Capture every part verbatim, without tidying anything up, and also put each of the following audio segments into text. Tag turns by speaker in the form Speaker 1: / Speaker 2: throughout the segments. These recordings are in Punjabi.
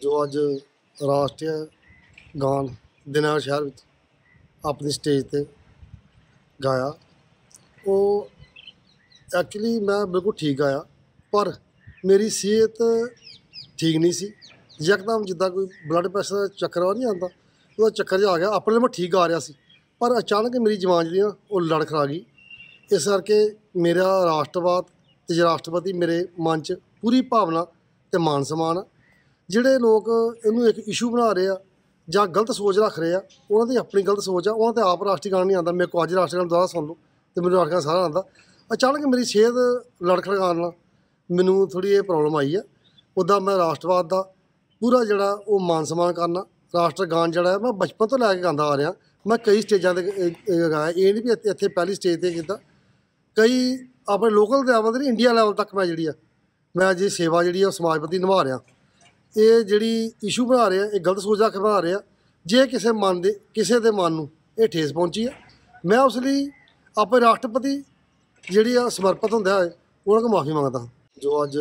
Speaker 1: जो अज राष्ट्रीय गान दिनार शहर विच अपनी स्टेज ते गाया वो एक्चुअली मैं बिल्कुल ठीक गाया पर मेरी सेहत ठीक नहीं सी। यकदम जिद्दां कोई ब्लड प्रैशर चक्कर नहीं आता वो चक्कर च आ गया। अपने मैं ठीक गा रहा सी पर अचानक मेरी जवान जी वो लड़खड़ा गई। इस करके मेरा राष्ट्रवाद ते राष्ट्रपति मेरे मन च पूरी भावना ते मान सम्मान आ। ਜਿਹੜੇ लोग ਇਹਨੂੰ ਇੱਕ ਇਸ਼ੂ ਬਣਾ ਰਹੇ ਆ ਜਾਂ ਗਲਤ ਸੋਚ ਰੱਖ ਰਹੇ ਆ ਉਹਨਾਂ ਦੀ ਆਪਣੀ ਗਲਤ ਸੋਚ ਆ। ਉਹਨਾਂ ਤੇ ਆਪ ਰਾਸ਼ਟਰੀ ਗਾਣ ਨਹੀਂ ਆਉਂਦਾ। ਮੇਰੇ ਕੋਲ ਅੱਜ ਰਾਸ਼ਟਰੀ ਗਾਣ ਦੁਬਾਰਾ ਸੁਣ ਲਓ ਤੇ ਮੈਨੂੰ ਰਾਸ਼ਟਰੀ ਗਾਣ ਸਾਰਾ ਆਉਂਦਾ। ਅਚਾਨਕ ਮੇਰੀ ਸਿਹਤ ਲੜਖੜਾਉਣ ਨਾਲ ਮੈਨੂੰ ਥੋੜ੍ਹੀ ਇਹ ਪ੍ਰੋਬਲਮ ਆਈ ਆ। ਉੱਦਾਂ ਮੈਂ ਰਾਸ਼ਟਰਵਾਦ ਦਾ ਪੂਰਾ ਜਿਹੜਾ ਉਹ ਮਾਨ ਸਨਮਾਨ ਕਰਨਾ। ਰਾਸ਼ਟਰ ਗਾਣ ਜਿਹੜਾ ਮੈਂ ਬਚਪਨ ਤੋਂ ਲੈ ਕੇ ਗਾਉਂਦਾ ਆ ਰਿਹਾ। ਮੈਂ ਕਈ ਸਟੇਜਾਂ 'ਤੇ ਗਾਇਆ। ਇਹ ਨਹੀਂ ਵੀ ਇੱਥੇ ਇੱਥੇ ਪਹਿਲੀ ਸਟੇਜ 'ਤੇ ਕੀਤਾ। ਕਈ ਆਪਣੇ ਲੋਕਲ ਲੈਵਲ 'ਤੇ ਇੰਡੀਆ ਲੈਵਲ ਤੱਕ ਮੈਂ ਜਿਹੜੀ ਆ ਮੈਂ ਅੱਜ ਸੇਵਾ ਜਿਹੜੀ ਆ ਉਹ ਸਮਾਜ ਪ੍ਰਤੀ ਨਿਭਾ ਰਿਹਾ। ਇਹ ਜਿਹੜੀ ਇਸ਼ੂ ਬਣਾ ਰਹੇ ਆ ਇਹ ਗਲਤ ਸੋਚ ਰੱਖ ਕੇ ਬਣਾ ਰਹੇ ਆ। ਜੇ ਕਿਸੇ ਮਨ ਦੇ ਕਿਸੇ ਦੇ ਮਨ ਨੂੰ ਇਹ ਠੇਸ ਪਹੁੰਚੀ ਆ ਮੈਂ ਉਸ ਲਈ ਆਪਣੇ ਰਾਸ਼ਟਰਪਤੀ ਜਿਹੜੀ ਆ ਸਮਰਪਿਤ ਹੁੰਦਾ ਹੈ ਉਹਨਾਂ ਕੋਲ ਮਾਫੀ ਮੰਗਦਾ। ਜੋ ਅੱਜ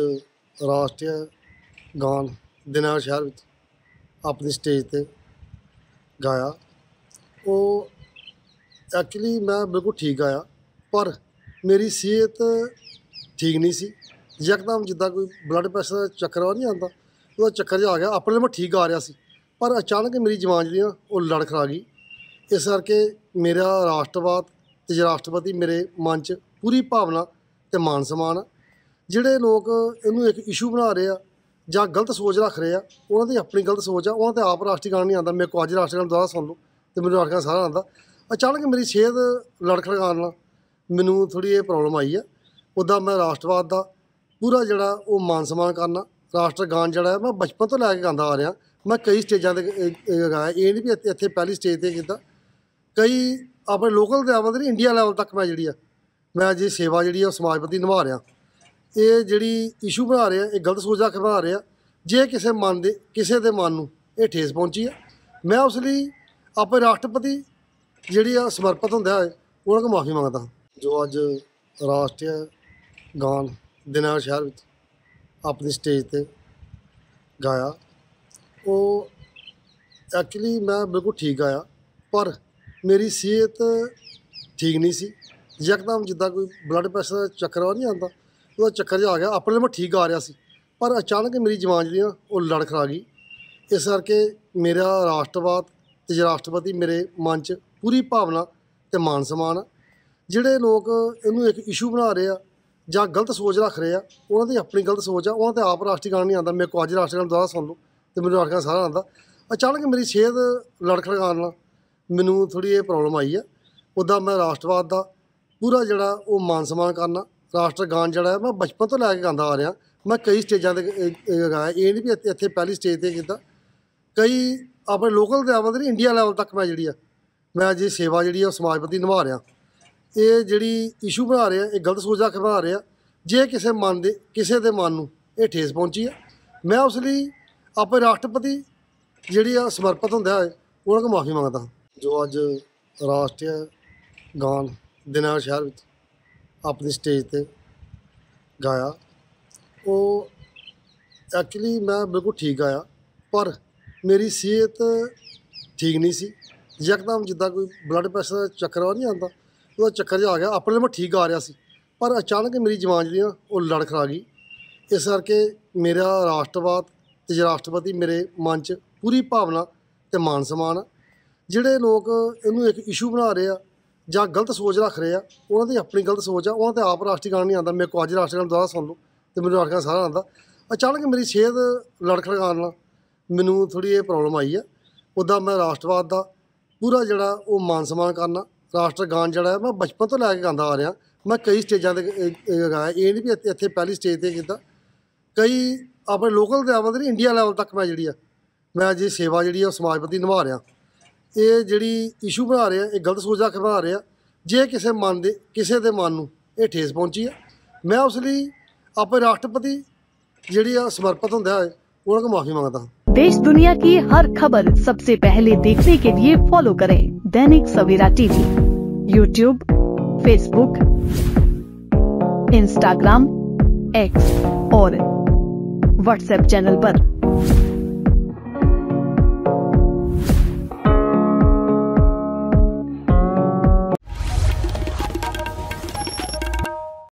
Speaker 1: ਰਾਸ਼ਟਰੀ ਗਾਨ ਦਿਨਾਰ ਸ਼ਹਿਰ ਵਿੱਚ ਆਪਣੀ ਸਟੇਜ 'ਤੇ ਗਾਇਆ ਉਹ ਐਕਚੁਅਲੀ ਮੈਂ ਬਿਲਕੁਲ ਠੀਕ ਗਾਇਆ ਪਰ ਮੇਰੀ ਸਿਹਤ ਠੀਕ ਨਹੀਂ ਸੀ। ਯਕਦਮ ਜਿੱਦਾਂ ਕੋਈ ਬਲੱਡ ਪ੍ਰੈਸ਼ਰ ਚੱਕਰ ਨਹੀਂ ਆਉਂਦਾ ਉਹ ਚੱਕਰ 'ਚ ਆ ਗਿਆ। ਆਪਣੇ ਮੈਂ ਠੀਕ ਗਾ ਰਿਹਾ ਸੀ ਪਰ ਅਚਾਨਕ ਮੇਰੀ ਜਵਾਨ ਜਿਹੜੀ ਉਹ ਲੜਖੜਾ ਗਈ। ਇਸ ਕਰਕੇ ਮੇਰਾ ਰਾਸ਼ਟਰਵਾਦ ਤੇ ਰਾਸ਼ਟਰਪਤੀ ਮੇਰੇ ਮਨ 'ਚ ਪੂਰੀ ਭਾਵਨਾ ਤੇ ਮਾਨ ਸਨਮਾਨ ਆ। ਜਿਹੜੇ ਲੋਕ ਇਹਨੂੰ ਇੱਕ ਇਸ਼ੂ ਬਣਾ ਰਹੇ ਆ ਜਾਂ ਗਲਤ ਸੋਚ ਰੱਖ ਰਹੇ ਆ ਉਹਨਾਂ ਦੀ ਆਪਣੀ ਗਲਤ ਸੋਚ ਆ। ਉਹਨਾਂ ਤੇ ਆਪ ਰਾਸ਼ਟਰੀ ਗਾਣ ਨਹੀਂ ਆਉਂਦਾ। ਮੇਰੇ ਕੋਲ ਅੱਜ ਰਾਸ਼ਟਰੀ ਗਾਣ ਦੁਬਾਰਾ ਸੁਣ ਲਓ ਤੇ ਮੈਨੂੰ ਰਾਸ਼ਟਰੀ ਗਾਣ ਸਾਰਾ ਆਉਂਦਾ। ਅਚਾਨਕ ਮੇਰੀ ਸਿਹਤ ਲੜਖੜਾਉਣ ਨਾਲ ਮੈਨੂੰ ਥੋੜ੍ਹੀ ਇਹ ਪ੍ਰੋਬਲਮ ਆਈ ਆ। ਉੱਦਾਂ ਮੈਂ ਰਾਸ਼ਟਰਵਾਦ ਦਾ ਪੂਰਾ ਜਿਹੜਾ ਉਹ ਮਾਨ ਸਨਮਾਨ ਕਰਨਾ। ਰਾਸ਼ਟਰ ਗਾਣ ਜਿਹੜਾ ਮੈਂ ਬਚਪਨ ਤੋਂ ਲੈ ਕੇ ਗਾਉਂਦਾ ਆ ਰਿਹਾ। ਮੈਂ ਕਈ ਸਟੇਜਾਂ 'ਤੇ ਗਾਇਆ। ਇਹ ਨਹੀਂ ਵੀ ਇੱਥੇ ਇੱਥੇ ਪਹਿਲੀ ਸਟੇਜ 'ਤੇ ਕੀਤਾ। ਕਈ ਆਪਣੇ ਲੋਕਲ ਲੈਵਲ 'ਤੇ ਇੰਡੀਆ ਲੈਵਲ ਤੱਕ ਮੈਂ ਜਿਹੜੀ ਆ ਮੈਂ ਅੱਜ ਸੇਵਾ ਜਿਹੜੀ ਆ ਉਹ ਸਮਾਜ ਪ੍ਰਤੀ ਨਿਭਾ ਰਿਹਾ। ਇਹ ਜਿਹੜੀ ਇਸ਼ੂ ਬਣਾ ਰਹੇ ਆ ਇਹ ਗਲਤ ਸੋਚ ਰੱਖ ਕੇ ਬਣਾ ਰਹੇ ਆ। ਜੇ ਕਿਸੇ ਮਨ ਦੇ ਕਿਸੇ ਦੇ ਮਨ ਨੂੰ ਇਹ ਠੇਸ ਪਹੁੰਚੀ ਆ ਮੈਂ ਉਸ ਲਈ ਆਪਣੇ ਰਾਸ਼ਟਰਪਤੀ ਜਿਹੜੀ ਆ ਸਮਰਪਿਤ ਹੁੰਦਾ ਹੈ ਉਹਨਾਂ ਕੋਲ ਮਾਫੀ ਮੰਗਦਾ। ਜੋ ਅੱਜ ਰਾਸ਼ਟਰੀ ਗਾਨ ਦਿਨਾਰ ਸ਼ਹਿਰ ਵਿੱਚ ਆਪਣੀ ਸਟੇਜ 'ਤੇ ਗਾਇਆ ਉਹ ਐਕਚੁਅਲੀ ਮੈਂ ਬਿਲਕੁਲ ਠੀਕ ਗਾਇਆ ਪਰ ਮੇਰੀ ਸਿਹਤ ਠੀਕ ਨਹੀਂ ਸੀ। ਯਕਦਮ ਜਿੱਦਾਂ ਕੋਈ ਬਲੱਡ ਪ੍ਰੈਸ਼ਰ ਚੱਕਰ ਨਹੀਂ ਆਉਂਦਾ ਉਹ ਚੱਕਰ 'ਚ ਆ ਗਿਆ। ਆਪਣੇ ਮੈਂ ਠੀਕ ਗਾ ਰਿਹਾ ਸੀ ਪਰ ਅਚਾਨਕ ਮੇਰੀ ਜਵਾਨ ਜਿਹੜੀ ਉਹ ਲੜਖੜਾ ਗਈ। ਇਸ ਕਰਕੇ ਮੇਰਾ ਰਾਸ਼ਟਰਵਾਦ ਤੇ ਰਾਸ਼ਟਰਪਤੀ ਮੇਰੇ ਮਨ 'ਚ ਪੂਰੀ ਭਾਵਨਾ ਤੇ ਮਾਨ ਸਨਮਾਨ ਆ। ਜਿਹੜੇ ਲੋਕ ਇਹਨੂੰ ਇੱਕ ਇਸ਼ੂ ਬਣਾ ਰਹੇ ਆ ਜਾਂ ਗਲਤ ਸੋਚ ਰੱਖ ਰਹੇ ਆ ਉਹਨਾਂ ਦੀ ਆਪਣੀ ਗਲਤ ਸੋਚ ਆ। ਉਹਨਾਂ ਤੇ ਆਪ ਰਾਸ਼ਟਰੀ ਗਾਣ ਨਹੀਂ ਆਉਂਦਾ। ਮੇਰੇ ਕੋਲ ਅੱਜ ਰਾਸ਼ਟਰੀ ਗਾਣ ਦੁਬਾਰਾ ਸੁਣ ਲਓ ਤੇ ਮੈਨੂੰ ਰਾਸ਼ਟਰੀ ਗਾਣ ਸਾਰਾ ਆਉਂਦਾ। ਅਚਾਨਕ ਮੇਰੀ ਸਿਹਤ ਲੜਖੜਾਉਣ ਨਾਲ ਮੈਨੂੰ ਥੋੜ੍ਹੀ ਇਹ ਪ੍ਰੋਬਲਮ ਆਈ ਆ। ਉੱਦਾਂ ਮੈਂ ਰਾਸ਼ਟਰਵਾਦ ਦਾ ਪੂਰਾ ਜਿਹੜਾ ਉਹ ਮਾਨ ਸਨਮਾਨ ਕਰਨਾ। ਰਾਸ਼ਟਰ ਗਾਣ ਜਿਹੜਾ ਮੈਂ ਬਚਪਨ ਤੋਂ ਲੈ ਕੇ ਗਾਉਂਦਾ ਆ ਰਿਹਾ। ਮੈਂ ਕਈ ਸਟੇਜਾਂ 'ਤੇ ਗਾਇਆ। ਇਹ ਨਹੀਂ ਵੀ ਇੱਥੇ ਇੱਥੇ ਪਹਿਲੀ ਸਟੇਜ 'ਤੇ ਕੀਤਾ। ਕਈ ਆਪਣੇ ਲੋਕਲ ਲੈਵਲ 'ਤੇ ਇੰਡੀਆ ਲੈਵਲ ਤੱਕ ਮੈਂ ਜਿਹੜੀ ਆ ਮੈਂ ਅੱਜ ਸੇਵਾ ਜਿਹੜੀ ਆ ਉਹ ਸਮਾਜ ਪ੍ਰਤੀ ਨਿਭਾ ਰਿਹਾ। ਇਹ ਜਿਹੜੀ ਇਸ਼ੂ ਬਣਾ ਰਹੇ ਆ ਇਹ ਗਲਤ ਸੋਚ ਰੱਖ ਕੇ ਬਣਾ ਰਹੇ ਆ। ਜੇ ਕਿਸੇ ਮਨ ਦੇ ਕਿਸੇ ਦੇ ਮਨ ਨੂੰ ਇਹ ਠੇਸ ਪਹੁੰਚੀ ਆ ਮੈਂ ਉਸ ਲਈ ਆਪਣੇ ਰਾਸ਼ਟਰਪਤੀ ਜਿਹੜੀ ਆ ਸਮਰਪਿਤ ਹੁੰਦਾ ਹੈ ਉਹਨਾਂ ਕੋਲ ਮਾਫੀ ਮੰਗਦਾ। ਜੋ ਅੱਜ ਰਾਸ਼ਟਰੀ ਗਾਨ ਦਿਨਾਰ ਸ਼ਹਿਰ ਵਿੱਚ ਆਪਣੀ ਸਟੇਜ 'ਤੇ ਗਾਇਆ ਉਹ ਐਕਚੁਅਲੀ ਮੈਂ ਬਿਲਕੁਲ ਠੀਕ ਗਾਇਆ ਪਰ ਮੇਰੀ ਸਿਹਤ ਠੀਕ ਨਹੀਂ ਸੀ। ਯਕਦਮ ਜਿੱਦਾਂ ਕੋਈ ਬਲੱਡ ਪ੍ਰੈਸ਼ਰ ਚੱਕਰ ਨਹੀਂ ਆਉਂਦਾ ਉਹ ਚੱਕਰ 'ਚ ਆ ਗਿਆ। ਆਪਣੇ ਮੈਂ ਠੀਕ ਗਾ ਰਿਹਾ ਸੀ ਪਰ ਅਚਾਨਕ ਮੇਰੀ ਜਵਾਨ ਜਿਹੜੀ ਉਹ ਲੜਖੜਾ ਗਈ। ਇਸ ਕਰਕੇ ਮੇਰਾ ਰਾਸ਼ਟਰਵਾਦ ਤੇ ਰਾਸ਼ਟਰਪਤੀ ਮੇਰੇ ਮਨ 'ਚ ਪੂਰੀ ਭਾਵਨਾ ਤੇ ਮਾਨ ਸਨਮਾਨ ਆ। ਜਿਹੜੇ ਲੋਕ ਇਹਨੂੰ ਇੱਕ ਇਸ਼ੂ ਬਣਾ ਰਹੇ ਆ ਜਾਂ ਗਲਤ ਸੋਚ ਰੱਖ ਰਹੇ ਆ ਉਹਨਾਂ ਦੀ ਆਪਣੀ ਗਲਤ ਸੋਚ ਆ। ਉਹਨਾਂ ਤੇ ਆਪ ਰਾਸ਼ਟਰੀ ਗਾਣ ਨਹੀਂ ਆਉਂਦਾ। ਮੇਰੇ ਕੋਲ ਅੱਜ ਰਾਸ਼ਟਰੀ ਗਾਣ ਦੁਬਾਰਾ ਸੁਣ ਲਓ ਤੇ ਮੈਨੂੰ ਰਾਸ਼ਟਰੀ ਗਾਣ ਸਾਰਾ ਆਉਂਦਾ। ਅਚਾਨਕ ਮੇਰੀ ਸਿਹਤ ਲੜਖੜਾਉਣ ਨਾਲ ਮੈਨੂੰ ਥੋੜ੍ਹੀ ਇਹ ਪ੍ਰੋਬਲਮ ਆਈ ਆ। ਉੱਦਾਂ ਮੈਂ ਰਾਸ਼ਟਰਵਾਦ ਦਾ ਪੂਰਾ ਜਿਹੜਾ ਉਹ ਮਾਨ ਸਨਮਾਨ ਕਰਨਾ। ਰਾਸ਼ਟਰ ਗਾਣ ਜਿਹੜਾ ਮੈਂ ਬਚਪਨ ਤੋਂ ਲੈ ਕੇ ਗਾਉਂਦਾ ਆ ਰਿਹਾ। ਮੈਂ ਕਈ ਸਟੇਜਾਂ 'ਤੇ ਗਾਇਆ। ਇਹ ਨਹੀਂ ਵੀ ਇੱਥੇ ਇੱਥੇ ਪਹਿਲੀ ਸਟੇਜ 'ਤੇ ਕੀਤਾ। ਕਈ ਆਪਣੇ ਲੋਕਲ ਲੈਵਲ 'ਤੇ ਇੰਡੀਆ ਲੈਵਲ ਤੱਕ ਮੈਂ ਜਿਹੜੀ ਆ ਮੈਂ ਅੱਜ ਸੇਵਾ ਜਿਹੜੀ ਆ ਉਹ ਸਮਾਜ ਪ੍ਰਤੀ ਨਿਭਾ ਰਿਹਾ। ਇਹ ਜਿਹੜੀ ਇਸ਼ੂ ਬਣਾ ਰਹੇ ਆ ਇਹ ਗਲਤ ਸੋਚ ਰੱਖ ਕੇ ਬਣਾ ਰਹੇ ਆ। ਜੇ ਕਿਸੇ ਮਨ ਦੇ ਕਿਸੇ ਦੇ ਮਨ ਨੂੰ ਇਹ ਠੇਸ ਪਹੁੰਚੀ ਆ ਮੈਂ ਉਸ ਲਈ ਆਪਣੇ ਰਾਸ਼ਟਰਪਤੀ ਜਿਹੜੀ ਆ ਸਮਰਪਿਤ ਹੁੰਦਾ ਹੈ ਉਹਨਾਂ ਕੋਲ माफी मांगता हूँ।
Speaker 2: देश दुनिया की हर खबर सबसे पहले देखने के लिए फॉलो करें Dainik Savera TV, YouTube, Facebook, Instagram, X और व्हाट्सएप चैनल पर।